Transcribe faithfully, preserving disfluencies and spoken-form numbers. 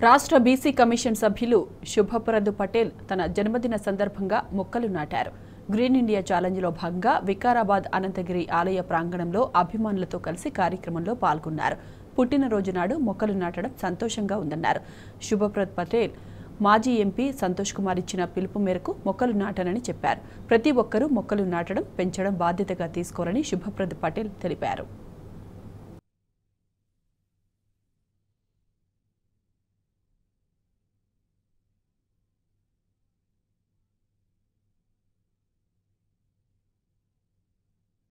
రాష్ట్ర BC commission సభ్యులు శుభప్రద్ పటేల్ తన జన్మదిన సందర్భంగా మొక్కలు నాటారు. గ్రీన్ ఇండియా ఛాలెంజ్లో భాగంగా వికారాబాద్ అనంతగిరి ఆలయ ప్రాంగణంలో అభిమానులతో కలిసి కార్యక్రమంలో పాల్గొన్నారు. పుట్టినరోజు నాడు మొక్కలు నాటడం సంతోషంగా ఉందన్నారు. శుభప్రద్ పటేల్ మాజీ ఎంపీ సంతోష్ కుమార్ ఇచ్చిన పిలుపు మేరకు మొక్కలు నాటానని చెప్పారు. ప్రతి ఒక్కరూ మొక్కలు నాటడం, పెంచడం బాధ్యతగా తీసుకోవాలని శుభప్రద్ పటేల్ తెలిపారు.